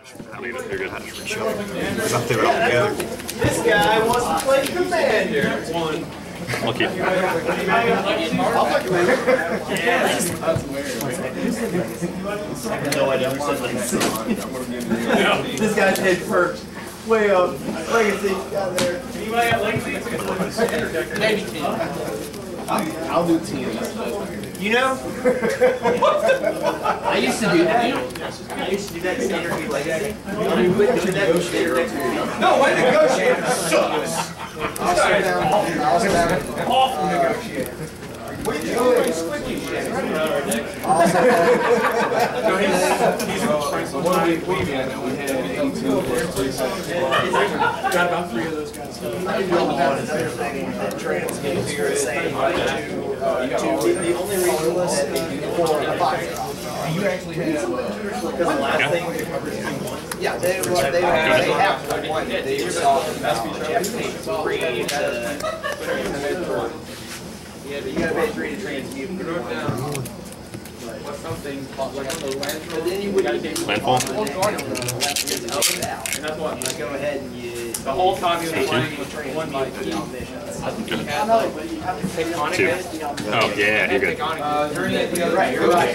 Leave it. They're good hatch for each other. Up there all together. This guy wants to play Commander. One. Lucky. I'll play Commander. Yes. No, I never said legacy. This guy's head perked. Way up. Legacy. Got there. Anybody got legacy? Maybe 10. I'll do 10. You know? I used to do that. I used to do that standard legacy. No, my negotiator sucks. I'll sit down. I'll sit down. Awful negotiator. What are you doing? Squeaky shit. I'll sit down. Got about 3 of those guys. The only reason was for a box. You actually have The last thing we covered is yeah, they have one. They saw you gotta pay 3 to transmute. Something but then you would Landfall? and that's what go ahead and you The whole time you were playing one by Good. Tectonic. 2. Oh, yeah, you're good. You're right.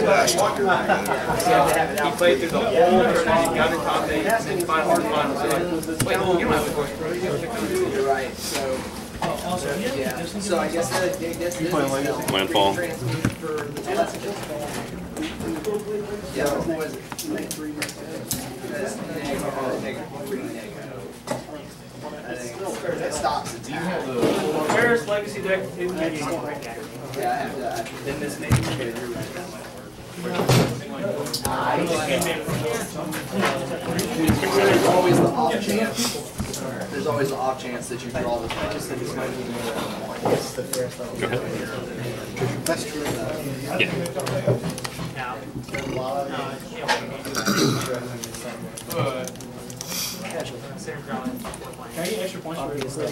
He played through the whole tournament, he got in top 8, and then finals. Wait, you don't have a question. You're right. So yeah. So I guess Landfall. Yeah, what was it? That stops it. Where's Legacy deck? Yeah, I have that. In this name. There's always the off chance. There's always the off chance that you draw the just think this might be Go ahead. Yeah. Can I get extra points for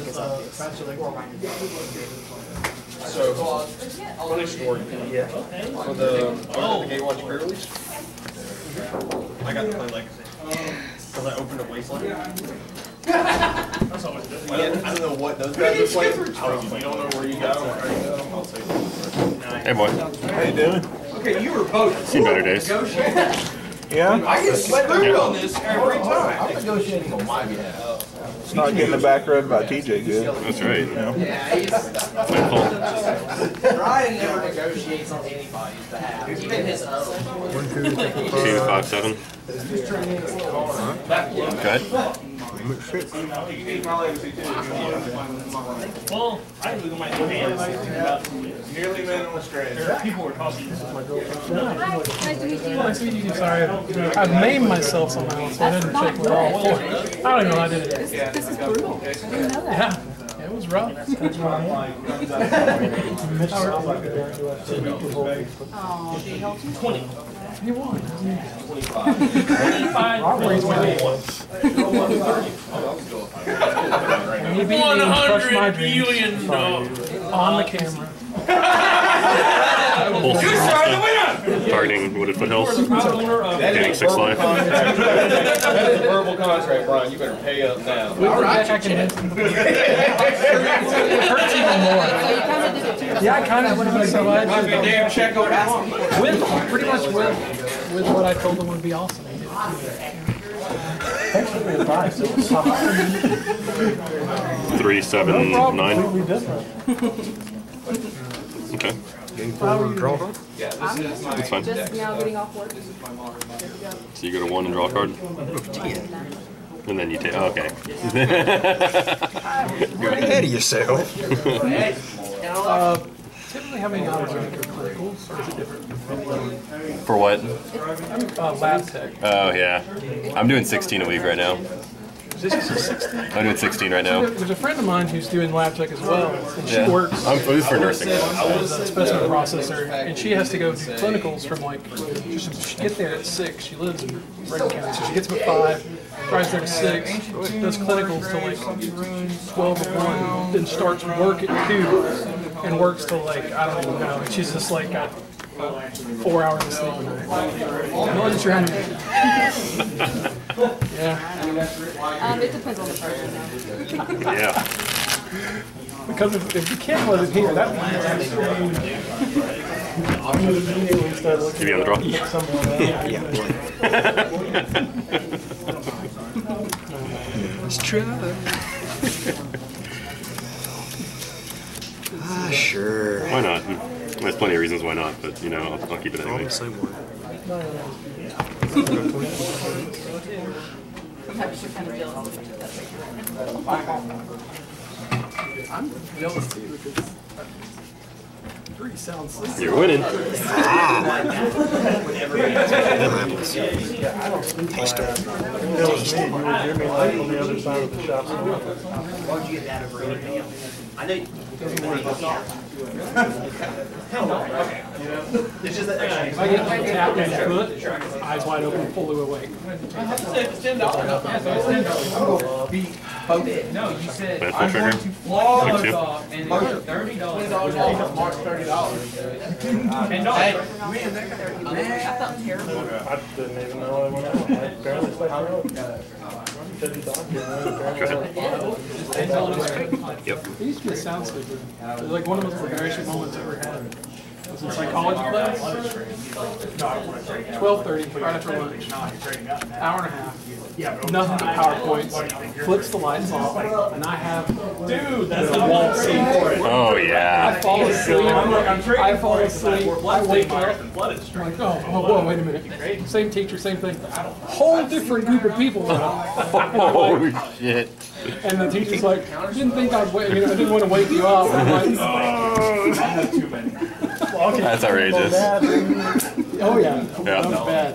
So, funny story. Yeah. For the Gatewatch pre-release, I got to play Legacy. Because I opened a Wasteland. That's always good. I don't know what those guys are playing. You don't know where you go or how you go. I'll say Hey, boy. how you doing? Okay, you were both. Seen better days. Yeah? I get screwed on this every time. I'm negotiating on my behalf. Not getting the back run by TJ good. That's right. Yeah, he's Landfall. Ryan never negotiates on anybody's behalf, even his own. 2, 5, 7. Good. Well, I lose my hands. Nearly man on the strand. People were talking. Nice to meet you. Nice to meet you. Sorry, I maimed myself somehow, so I didn't check what all for. I don't even know how I did it. This is brutal. I didn't know that. Yeah, it was rough. Oh, she helped you? 20. You won. 25. You beat me and crushed my dreams on the camera. Targeting Wooded Foothills. Gaining 6 life. That is a verbal contract, Brian. You better pay up now. With the deck, I can hit them. It hurts even more. Yeah, I kind of would have been so Might be a damn check on that one. pretty much with what I told him would be awesome. He did it Thanks for the advice. It was solid. 3, 7, 9. Completely different. Okay. Yeah, this is my That's fine. Just now getting off work. So you go to 1 and draw a card? And then you take. Oh, okay. You're ahead of yourself. Typically, how many hours are your criticals, or is it different? For what? Lab tech. Oh, yeah. I'm doing 16 a week right now. Is this 16? I'm doing 16 right now. There's a friend of mine who's doing lab tech as well, and she Yeah. works I'm food for nursing. as a specimen processor, and she has to go do clinicals from like, she gets there at 6, she lives in Reagan County, so she gets up at 5, drives there at 6, does clinicals till like 12 or 1, then starts work at 2, and works till like, I don't even know, and she's just like got 4 hours of sleep a night. I'm not sure how to Yeah. It depends on the person. Though. Yeah. Because if the kid wasn't here, that would be strange. Give you on the draw? Let's try. Sure. Why not? There's plenty of reasons why not, but you know, I'll keep it anyway. I'm jealous too because 3 sounds so You're winning. Taste it. I know. It's just that extra. If I get like tapped in the foot, eyes wide open, fully awake. It's $10. No, you said Bad full trigger. flog Like those two. off and it's $30. Mark $30. $10. I felt terrible. I didn't even know I went out. I barely slept out. Yep. It used to be a sound sleeper. It was like one of the most embarrassing moments I ever had. I was in psychology class. 12:30, right after lunch. Hour and a half. Nothing but PowerPoints. Flips the lights off, and I have the wall scene for it. Oh I yeah. fall asleep. I fall asleep. I wake up. I'm like, oh, whoa, wait a minute. Same teacher, same thing. Whole different group of people now. Oh shit. And the teacher's like, didn't think I'd wait, I didn't want to wake you up. I'm like, oh. That's outrageous. Oh yeah, Yeah. that was bad.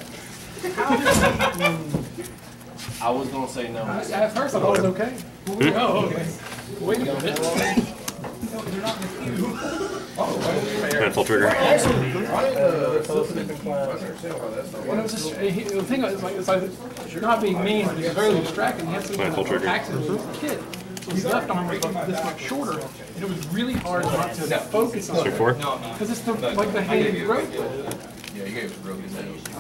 I was gonna say no. At first I thought it was okay. Oh, okay. Wait a minute. Bad full trigger. And it was just, the thing is, like, it's like, not being mean, but he's very distracting. He had some Full trigger. accident when he was a kid. So his left arm was like this much shorter, and it was really hard not to focus on it. 3-4. Because it's the, like the hand you wrote with. Yeah, you gave it to Rogan.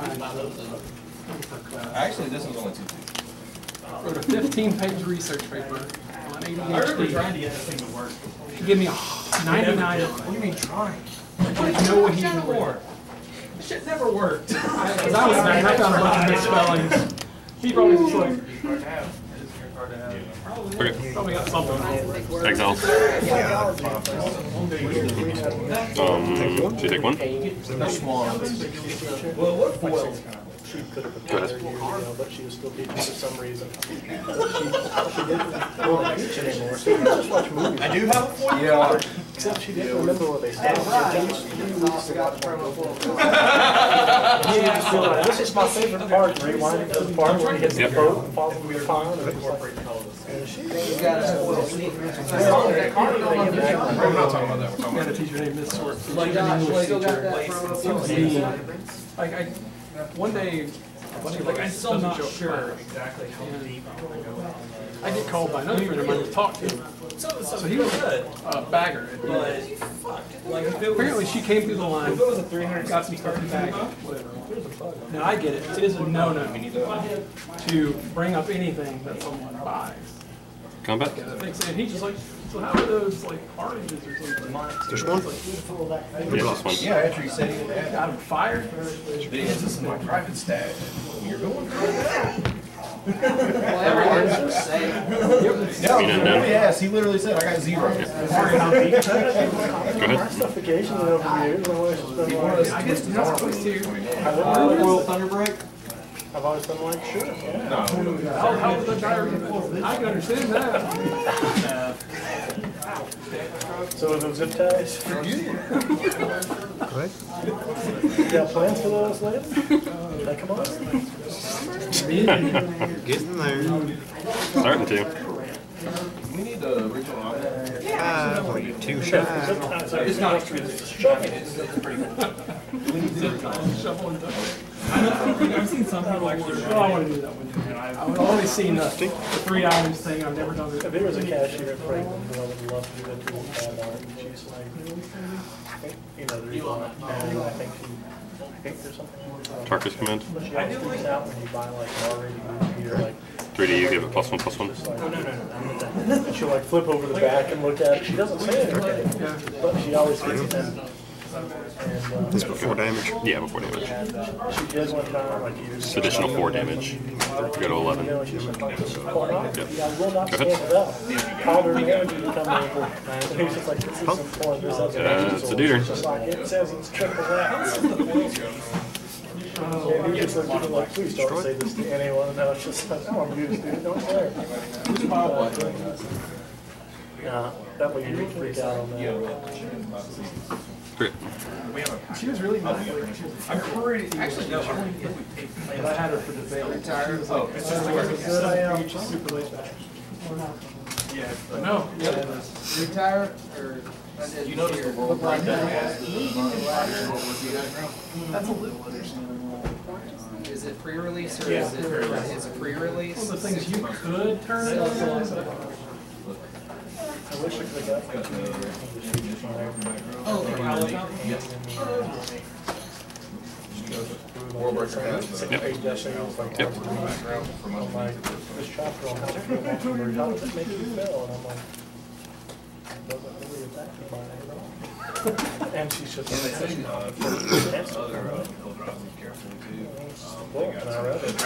Actually, this was only 2. Wrote a 15-page research paper on ADHD. trying to get this thing to work. He gave me a 99. What do you mean trying? There's no way he even worked. Shit never worked. Because I was mad. I found a bunch of misspellings. He probably just like, Okay. probably got something. Exile. Should you take one? Well, what foil? She could have Go ahead. but she was still teaching for some reason. She didn't want to teach anymore, so you just watch movies. I do have a foil. Yeah. Except she didn't remember what they said. This is my favorite part, rewinding to the part where he hits the boat and falls in the pond. And We're not talking about that. We're talking I had a about teacher named Miss Sort. She was an English teacher. He was mean. Like, one day, like, I'm still not sure exactly how deep I want to go. I get called by another friend of mine to talk to him. So he was a bagger. Apparently she came through the line, got some stuff in bag, whatever. Now I get it. It is a no-no to bring up anything that someone buys. Combat? And he's just like, so how are those like oranges or something? Just one? Yeah, just one. Yeah, after you said he had Got him fired? this is my private stash. You're going Yes, he literally said I got 0. Go ahead. Occasionally over the years, I've always been like, I guess you're not supposed to. Oil Thunderbreak? I've always been like, sure, yeah. How was the guy? I can understand that. So are those zip ties for you? You got plans for those later? They come on? Getting there. Starting to. We need the original on there. Like 2 shots. It's not true. I've seen some people actually. Oh, I want to do that one. I've only seen the 3 items thing. I've never done it. If there was a cashier at Franklin who I would love to do it to bad art, and she's like, you know, the reason why I think she think there's something. Tarkus command. But she always freaks out when you buy like an already you're like. 3D, you give it +1/+1. And she'll like flip over the back and look at it. She doesn't say anything, but she always gets it. And This before damage. Yeah, before damage. she did one time like you It's additional 4 damage. Go to 11. You know, she's like, this is quite off. Yep. I will not Go stand ahead. it up. Called her manager to come over. And he was just like, this isn't for this other It's a duder. It's just like, it says it's triple that. And he just looked at me like, please don't say this to anyone. And I was just like, oh, I'm used to it, don't worry. Yeah, that way you would freak out on that. Great. She was really nice. I'm pretty, actually, no, I had her for debate. She was like, it's just like, as good I am, she's super laid back. No. Retire or? you notice the world right there. That's a little understandable. Is it pre-release or Yeah. is it pre-release? One of the things you could turn it on. I wish I could have got Warburg has this chapter on how to feel afterward. How does it make you feel? And I'm like, it doesn't really attack me by at all. And she's just like, and I read it.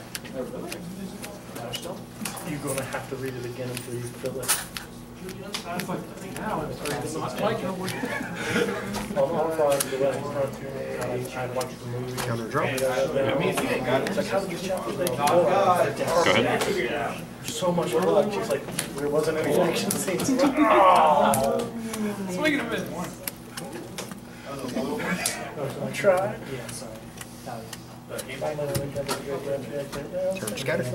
You're going to have to read it again until you feel it. It's like, now it's not like it. On Friday, the West Front, I watched the movie. Counter drop. It's like, how did this chapter make you feel? Go ahead. So much blood. She's like, there wasn't any action scenes. Oh. Swing it a bit. I tried. Turn scatter.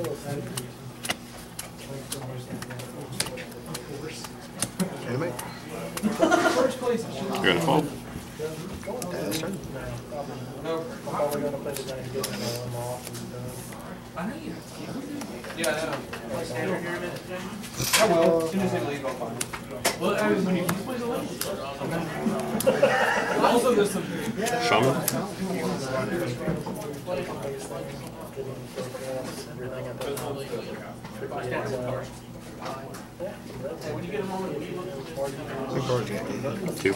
Animate. First place. You're gonna fall. That's turn. I'm probably going to play the game to get them off and done. I know you. Yeah, I know. I will. As soon as they leave, I'll find it. Well, I mean, when you play the level. Also, there's some. Shaman. When you get a moment, when you look Big card game. 2.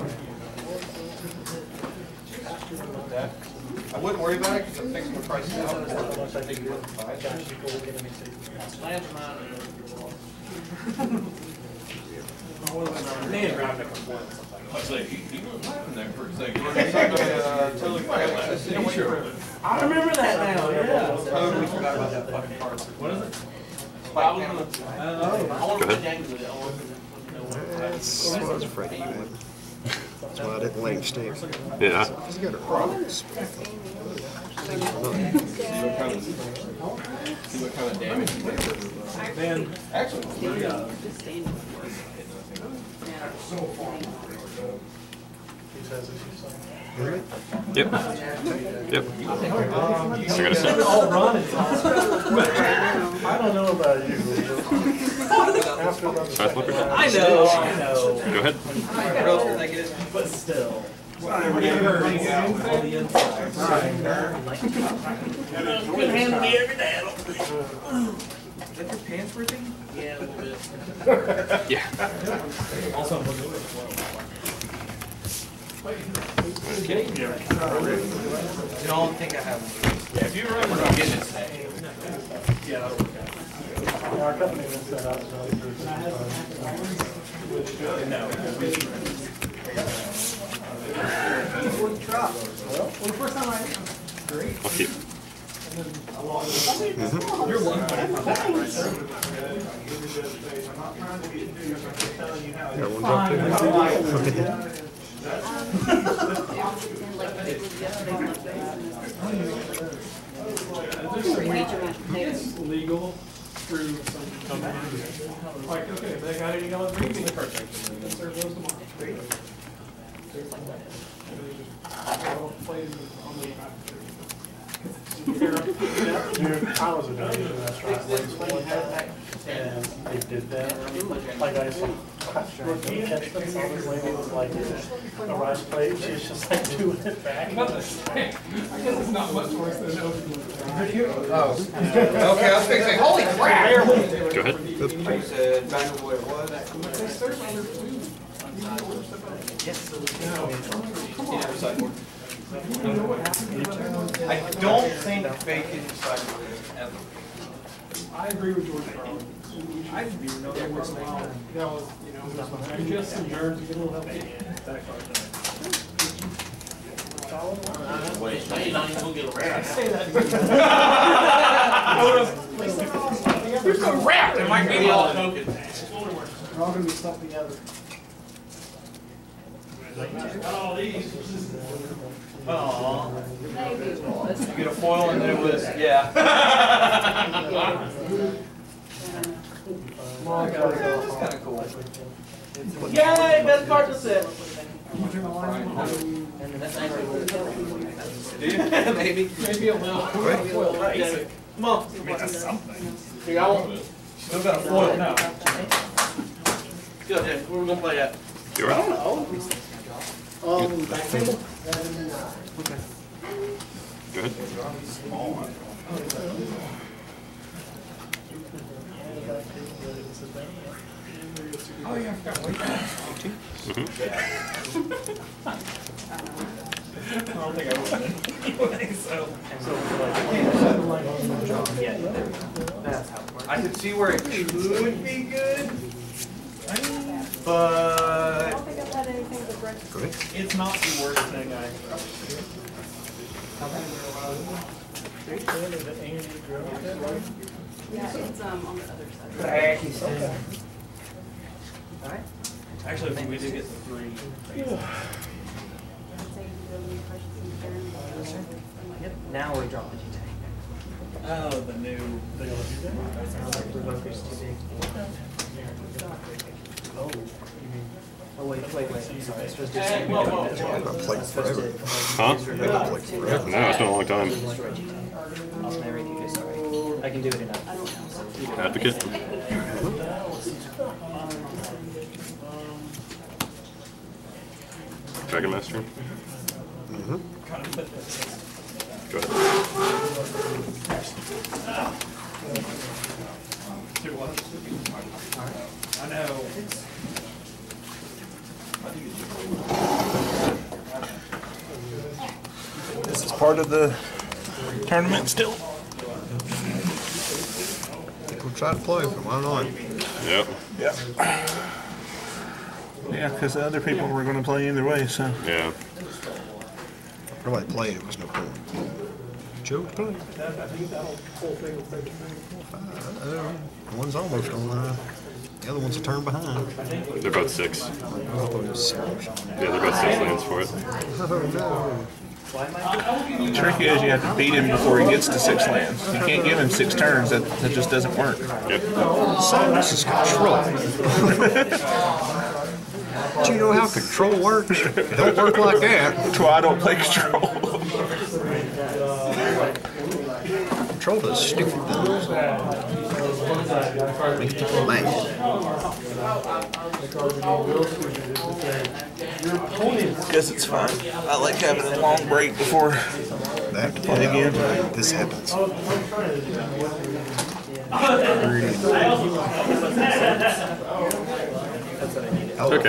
I wouldn't worry about it because I'm fixing the prices out. I was like, he was laughing there for a second. Totally forgot about it. I remember that now, yeah. Totally forgot about that fucking part. What is it? Go ahead. That's what I was afraid of you had. That's why I didn't let him stay. Yeah. He's got a cross. See what kind of damage he did. Man, Actually, Yep. Yep. Still got a 6. All running. I don't know about you. After Side flipper. I know. Go ahead. But still. Good hand me every day. Is that your pants ripping? Yeah, a little bit. Yeah. Also, Okay. you don't think I have one? Yeah, if you remember, we're not getting it today. Yeah, that'll work out. our company was set up. No. I'll keep. You're one. Got one drop too. it's legal through some company. Like, okay, they got any yellow green, they purchase. Let's serve those tomorrow. Plays on the Dude, I was a guy in a restaurant, Landfall one time, and they did that. Like I saw, this lady was like a rice plate, she was just like doing it back. Not the same. I guess it's not much worse than Ojutai. Oh. Okay, I was fixing. Holy crap! Go ahead. You said back to what it was. I don't think bacon sideboards ever. I agree with George Carlin. I didn't even know that was allowed. Just some germs to get a little healthy. Wait, now you're not even gonna get around. I say that. There's no wrap. It might be all token. We're all gonna be stuck together. Aww. You get a foil and then it was, yeah. That's kind of cool. Yay, best card to set. Maybe. Maybe a little. Basic. Come on. That's something. Here, I want. Still got a foil now. Go ahead. Where we gonna play at? You're right. Back table. Go ahead. Oh yeah, I forgot. I don't think I would. I could see where it could be good, but I don't think I've had anything but breakfast. it's not the worst thing I. Yeah, it's on the other side. Actually, if we did get the 3. I'd say you go new questions and turn. Now we're dropping Ojutai. Oh, the new. Revoker's too big. Oh wait, I'm sorry. I'm supposed to do something. Huh? No, it's been a long time. I'll marry you, sorry. I can do it enough. Advocate. Dragon Master. Go ahead. I know. This is part of the tournament still. I think we'll try to play from on on. Yep. Yep. Yeah, because the other people were going to play either way, so. Yeah. If nobody played, it was no point. Chose to play. One's almost online. The other one's a turn behind. They're both 6. I thought it was 6. Yeah, they're both 6 lands for it. Oh no. The trick is you have to beat him before he gets to 6 lands. You can't give him 6 turns. That just doesn't work. Yep. So this is control. Do you know how control works? It don't work like that. That's why I don't play control. Control does stupid things. Makes people mad. Guess it's fine. I like having a long break before They have to play again. This happens. Okay.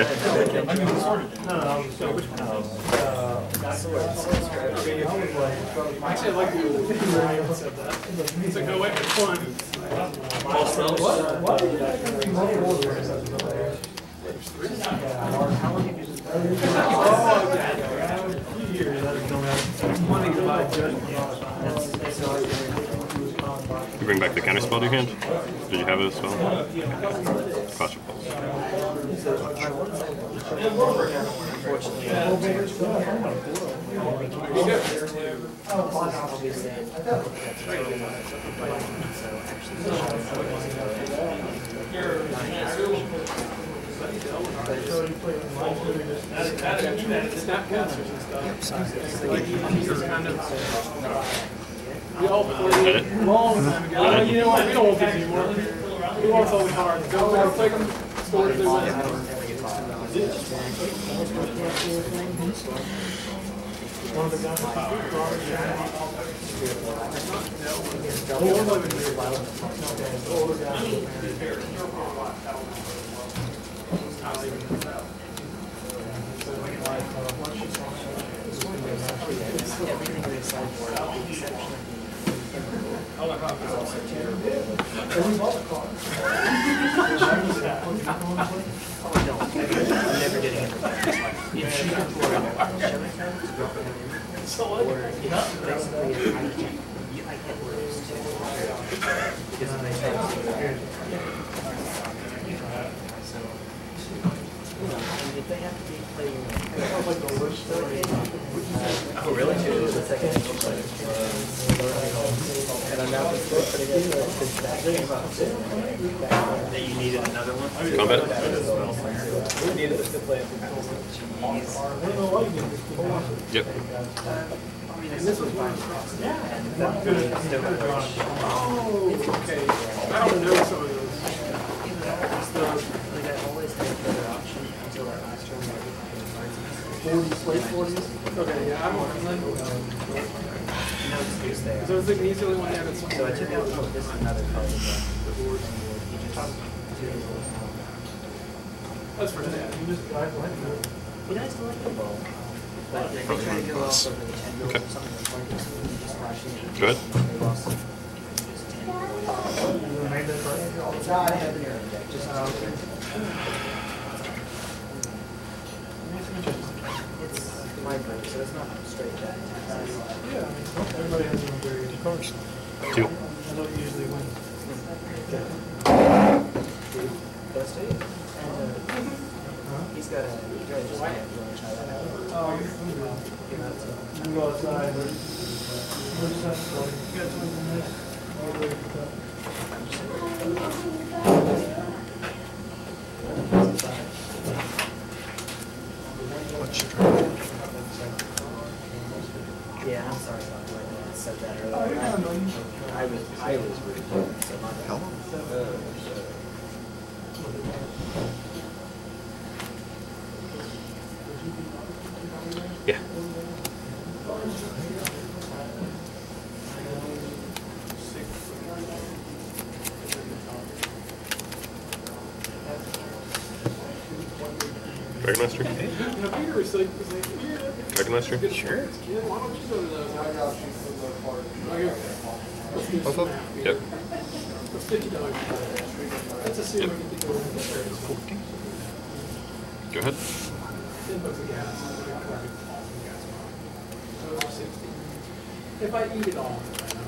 Actually, I like the way you said that. It's like, go away, it's fun. What? You bring back the counter spell to your hand? Did you have it as well? Clash of Pulse. We all played it a long time ago. Like, you know what? We don't want this anymore. We want all the cards. Go there, take them, store it, they win. One of the guys Oh, really? The second and I'm now just putting it that you needed another one? Combat? We needed to play it. Yep. And this was one. And that was still Oh, okay. I don't know some of those. like I always had another option until that last turn. 40s, late 40s? Okay, yeah, I'm on Landfall. No excuse there. So I was thinking he's the only one that had So I took out this another card of the board. That's for that. He does like the ball. But they try to go off over the 10 goals or something like that. He just flashed it. Go ahead. They lost just 10 goals. No, I have the air deck. Just it's my group, so it's not straight deck. Yeah, everybody has their own variation. Of course. 2. I don't usually win. Best eight. He's got a just try that out. Oh, you go outside. Yeah, I'm sorry about the way that I said that earlier. I was rude. So my bad. Yeah. Dragon Master? You know, Peter was like, Dragon Master? sure. Why don't you go to those? Both of them? Yep. That's $50. Let's assume we can go with Go ahead. $10 of gas. So over 60. If I eat it all,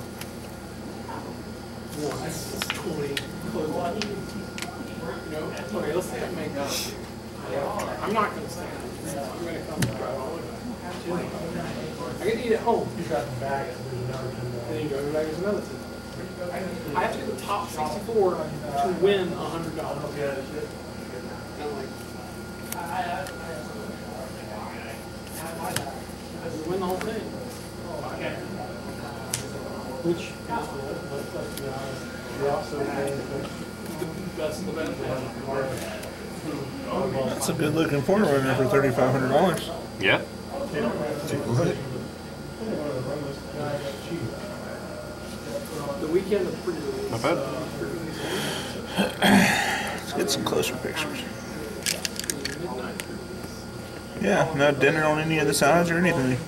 one, that's 20. Okay, let's say I make that. I'm not going to stand. I'm going to come and drive all the way back. I can eat at home. You got the bag. And then you go back as another $10. I have to get the top 64 to win $100. And I'm like, we win the whole thing. Which is cool, but let's be honest, you're also that's the benefit. That's a good looking Forerunner for $3,500. Yeah. The weekend is pretty good. Not bad. Let's get some closer pictures. Yeah, no dinner on any of the sides or anything.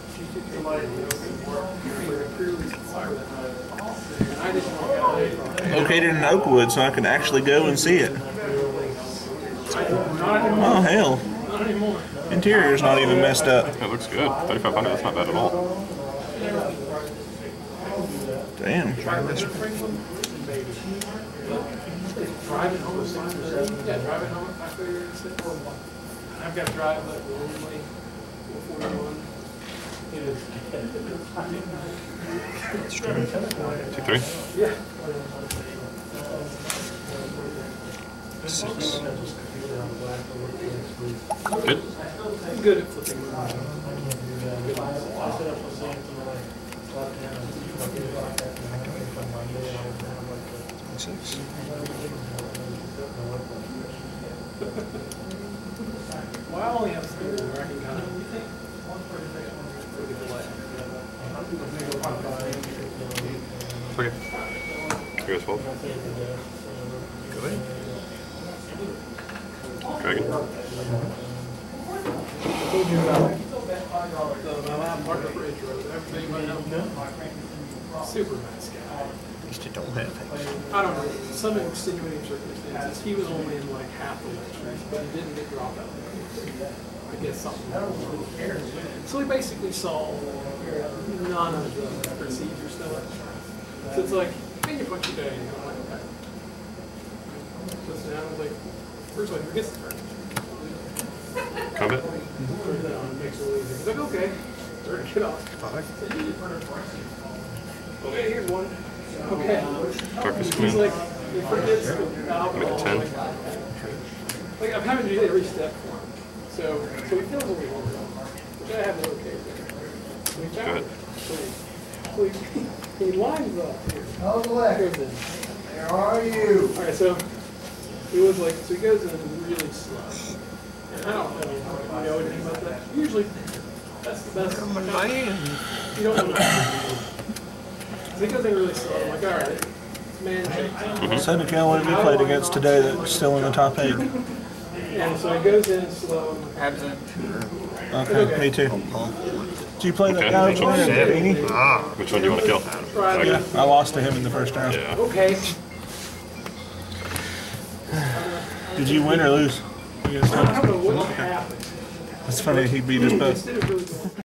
Located in Oakwood, so I can actually go and see it. Oh hell! Interior's not even messed up. It looks good. 3,500. That's not bad at all. Damn. Driving home, yeah, driving home. I figured I've got to drive like only 441. It is. 2-3. Yeah. 6. Good. I'm good at flipping. 6. Well, I only have school where I can kind of. Okay. Here goes 12. Go ahead. Dragon. I told you about my lab partner for intro. Everybody know? Super nice guy. At least you don't have H. I don't know. Some extenuating circumstances. He was only in like half the lectures, but he didn't get dropped out. I guess something. So we basically saw none of the procedure stuff. So it's like, man, you punch your day. And I'm like, okay. So now I was like, first one, who gets the turn? Combat? He's like, okay. Turn it off. Okay, here's one. Okay. Darkness He's command. like, he forgets the alcohol. Make it 10. Like, I'm having to do every step for him. So he feels a little longer, which I have no okay with. Go ahead. So he lines up here. How's the leg? Where are you? Alright, so he was like, so he goes in really slow. And I don't know anything about that. Usually, that's the best. You don't know. So he goes in really slow. I'm like, alright, it's man shake. So the one we played against today that's still in the top 8. And so he goes in slow. Okay, me too. Did you play that Okay. guy? Which one? Ah. Which one do you want to kill? Yeah, I lost to him in the first round. Yeah. Okay. Did you win or lose? I don't know what happened. It's funny, he beat us both. Instead of really